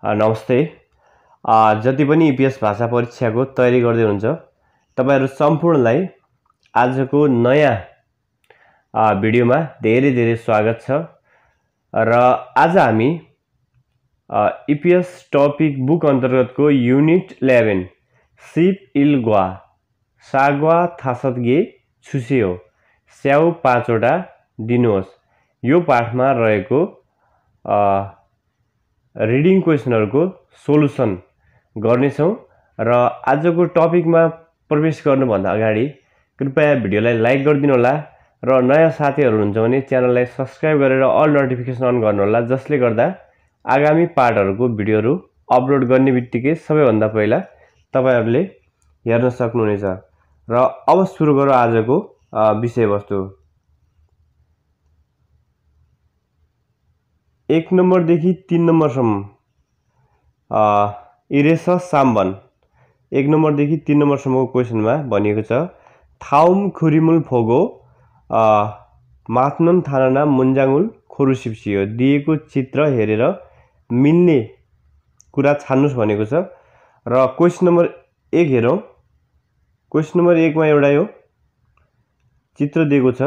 नमस्ते। जति पनि EPS भाषा परीक्षाको तयारी गर्दै हुनुहुन्छ तपाईहरु सम्पूर्णलाई आजको नयाँ भिडियोमा धेरै स्वागत छ। र आज हामी EPS टपिक बुक अन्तर्गतको युनिट 11 सिप इलग्वा सागवा थासतगे छुसियो स्याउ 5 वटा दिनुहोस् यो पाठमा रहेको रिडिङ क्वेशनहरुको सोलुसन गर्नेछौं। र आजको टपिकमा प्रवेश गर्नुभन्दा अगाडि कृपया भिडियोलाई लाइक गरिदिनु होला र नयाँ साथीहरु हुनुहुन्छ भने च्यानललाई सब्स्क्राइब गरेर अल नोटिफिकेसन अन गर्नु होला, जसले गर्दा आगामी पाठहरुको भिडियोहरु अपलोड गर्ने बित्तिकै सबैभन्दा पहिला तपाईहरुले हेर्न सक्नुहुनेछ। र अब सुरु गरौँ आजको विषयवस्तु। 1 नम्बरदेखि 3 नम्बरसम्म इरेस साम्बन 1 नम्बरदेखि 3 नम्बरसम्मको क्वेशनमा भनिएको छ थाउम खुरिमुल फोगो माथनन थानाना मुन्जाङुल खोरुसिप्सियो। दिएको चित्र हेरेर मिल्ने कुरा छान्नुस् भनेको छ। र क्वेशन नम्बर 1 हेरौं। क्वेशन नम्बर 1 मा एउटा यो चित्र दिएको छ,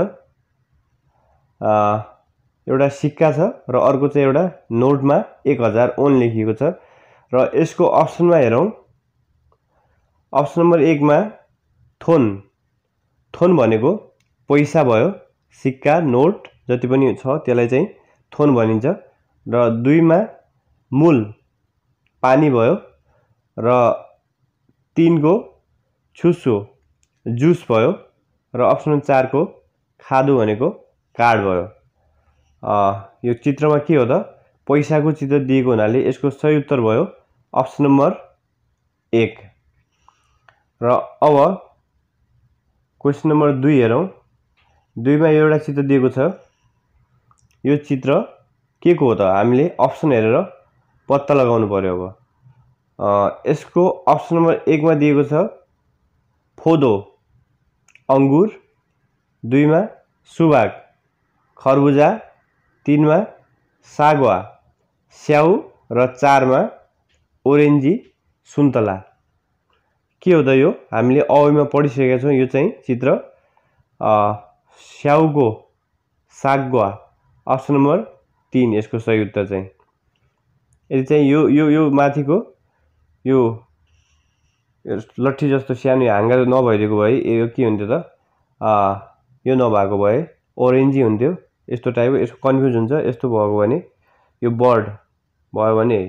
एउटा सिक्का छ र अर्को चाहिँ एउटा नोटमा 1000 ओन लेखिएको छ। र यसको अप्सनमा हेरौं। अप्सन नम्बर 1 मा थोन थोन भनेको पैसा भयो, सिक्का नोट जति पनि छ त्यसलाई चाहिँ थोन भनिन्छ। र 2 मा मूल पानी भयो र 3 को छुसो जुस भयो र अप्सन 4 को खादु भनेको कार्ड भयो। यो चित्रमा के हो त पैसाको चित्र दिएको हुनाले यसको सही उत्तर भयो अप्सन नम्बर 1। र अब क्वेशन नम्बर 2 हेरौं। 2 मा एउटा चित्र दिएको छ। यो चित्र के को हो त हामीले अप्सन हेरेर पत्ता लगाउनु पर्यो। अब यसको अप्सन नम्बर 1 मा दिएको छ फोदो अंगुर, 2 मा सुबाक खरबुजा, 3 मा सागवा स्याउ र 4 मा ओरेन्जी सुन्तला। के हो त यो हामीले अवयमा पढिसकेका छौं। यो चाहिँ चित्र स्याउको सागवा अप्सन नम्बर 3 यसको सही उत्तर चाहिँ। यदि चाहिँ यो माथिको यो लट्ठी जस्तो सानो हाँगा नभइदिएको भए यो के हुन्थ्यो त यो नभएको भए ओरेन्जी हुन्थ्यो। यस्तो टाइपको यसको कन्फ्युज हुन्छ। यस्तो भएको भने यो बर्ड भयो भने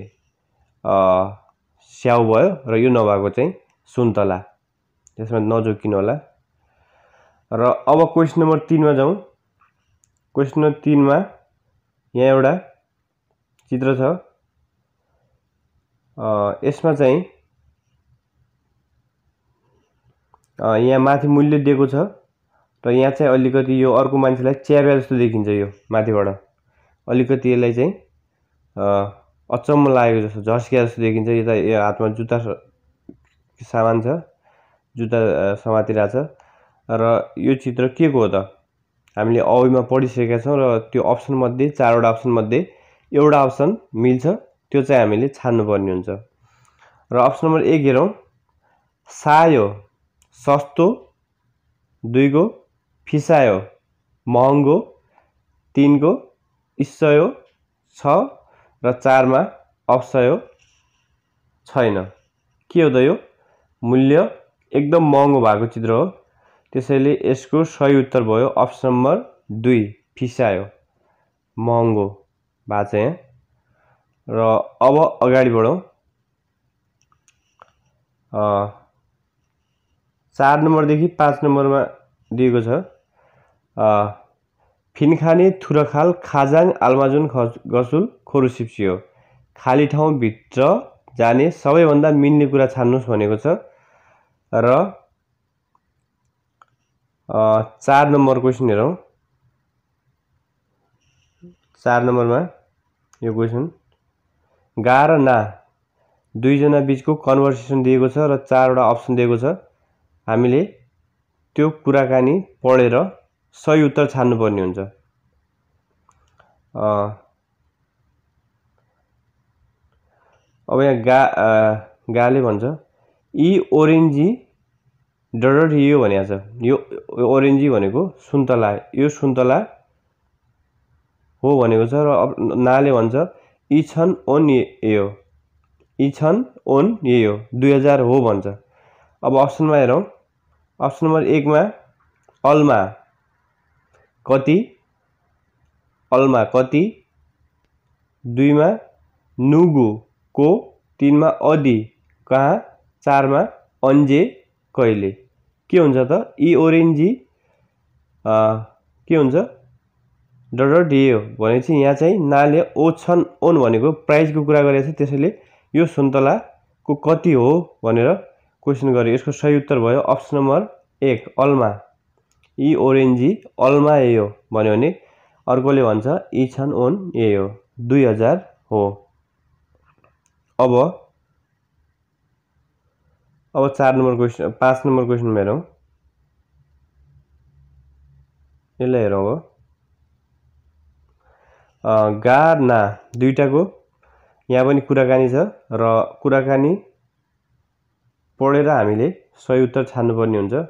स्याउ भयो र यो नभएको चाहिँ सुन्तला। त्यसमा नजोकिनु होला। र अब क्वेशन नम्बर 3 मा जाउँ। क्वेशन नम्बर 3 मा यहाँ एउटा चित्र छ। यसमा चाहिँ यहाँ माथि मूल्य दिएको छ र यहाँ चाहिँ अलिकति यो अर्को मान्छेलाई च्याप्या जस्तो देखिन्छ। यो माथिबाट अलिकति यसलाई चाहिँ अचम्म लागेको जस्तो झस्किया जस्तो देखिन्छ। यो हातमा जुत्ता सामान छ, जुत्ता समातिरहेछ। र यो चित्र के को हो त हामीले अवयमा पढिसकेका छौं। र त्यो अप्सन मध्ये 4 वटा अप्सन मध्ये एउटा अप्सन मिल्छ, त्यो चाहिँ हामीले छान्नु पर्ने हुन्छ। र अप्सन नम्बर 1 हेरौं। सायो सस्तो, 2 को फिसायो महँगो, 3 को इस्सयो छ र 4 मा अप्सयो छैन। के हो त यो मूल्य एकदम महँगो भएको चित्र हो, त्यसैले यसको सही उत्तर भयो अप्सन नम्बर 2 फिसायो महँगो भएको छ यहाँ। र अब अगाडि बढौं। 4 नम्बरदेखि 5 नम्बरमा दिएको छ फिनखाने थुरखाल खाजाङ आल्माजुन गसुल खोरुसिप्सियो। खाली ठाउँ भित्र जाने सबैभन्दा मिल्ने कुरा छान्नुस् भनेको छ। र 4 नम्बर क्वेशन हेरौं। 4 नम्बरमा यो क्वेशन गा र ना 2 जना बीचको कन्भर्सेसन दिएको छ र 4 वटा अप्सन दिएको छ। हामीले त्यो कुराकानी पढेर सही उत्तर छान्नु पर्ने हुन्छ। 4 अब यहाँ गाले भन्छ ई ओरेन्जी डट यो भनेको छ। यो ओरेन्जी भनेको सुन्तला, यो सुन्तला हो भनेको छ। र नाले भन्छ ई छन् ओन यो, ई छन् ओन यो 2000 हो भन्छ। अब अप्सनमा हेरौँ। अप्सन नम्बर 1 मा अलमा कति, अलमा कति, 2 मा नुगु को, 3 मा अदि कहाँ, 4 मा अन्जे कहिले। के हुन्छ त ई ओरेन्जी के हुन्छ डट यो भनेपछि यहाँ चाहिँ नाले ओ छन् ओन भनेको प्राइसको कुरा गरेको छ, त्यसैले यो सुन्तलाको कति हो भनेर क्वेसन गर्यो। यसको सही उत्तर भयो अप्सन नम्बर 1 अलमा। ई ओरेन्जी अलमा यो भन्यो भने अर्कोले भन्छ ई छन् ओन यो 2000 हो। अब 4 नम्बर क्वेसन 5 नम्बर क्वेसनमा हेरौँ। यसलाई हेरौँ। अब गा ना दुईटाको यहाँ पनि कुराकानी छ र कुराकानी पढेर हामीले सही उत्तर छान्नुपर्ने हुन्छ।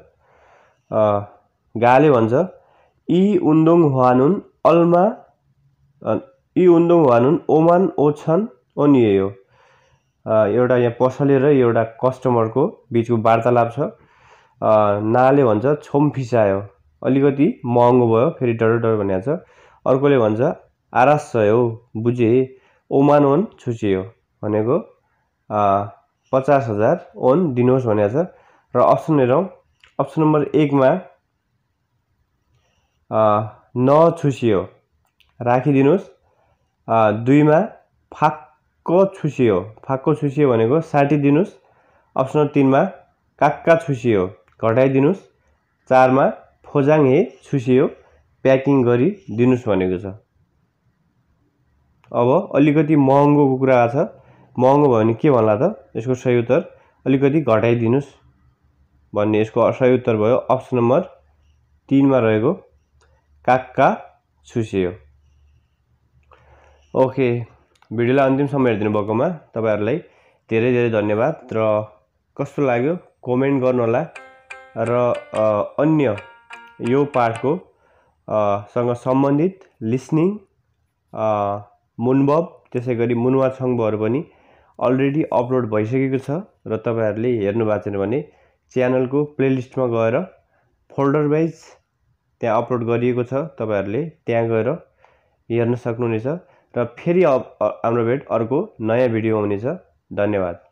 गाले भन्छ ई उन्दोङ हवानुन अलमा, ई उन्दोङ हवानुन ओमान ओछन् ओन यो। एउटा यहाँ पसले र एउटा कस्टमरको बिचको वार्तालाप छ। नाले भन्छ छोम फिसायो, अलिकति महँगो भयो, फेरि डर भनेको छ। अर्कोले भन्छ आरास हो बुझे, ओमान ओन छुसियो भनेको 50,000 ओन दिनुहोस् भनेको छ। र अप्सन हेरौँ। अप्सन नम्बर 1 मा नछुसियो राखिदिनुहोस्, 2 मा फाक्क छुसियो, फाक्क छुसियो भनेको 60 दिनुहोस्। अप्सन नम्बर 3 मा काक्का छुसियो घटाइदिनुहोस्, 4 मा फोजाङ हे छुसियो प्याकिङ गरी दिनुहोस् भनेको छ। अब अलिकति महँगोको कुरा छ, महँगो भयो भने के भन्ला त, यसको सही उत्तर अलिकति घटाइदिनुहोस् भन्ने यसको सही उत्तर भयो अप्सन नम्बर 3 मा रहेको काक्का छुसियो। ओके, भिडियोलाई अन्तिमसम्म हेरिदिनु भएकोमा तपाईहरुलाई धेरै धेरै धन्यवाद। र कस्तो लाग्यो कमेन्ट गर्नुहोला। र अन्य यो पाठको सँग सम्बन्धित लिसनिङ मुनबब त्यसैगरी मुनवा छङ्बहरू पनि अलरेडी अपलोड भइसकेको छ र तपाईहरुले हेर्नु भएको छैन भने च्यानलको प्लेलिस्टमा गएर फोल्डर वाइज त्यहाँ अपलोड गरिएको छ, तपाईहरुले त्यहाँ गएर हेर्न सक्नुहुनेछ। र फेरि हाम्रो भेट अर्को नयाँ भिडियोमा हुनेछ। धन्यवाद।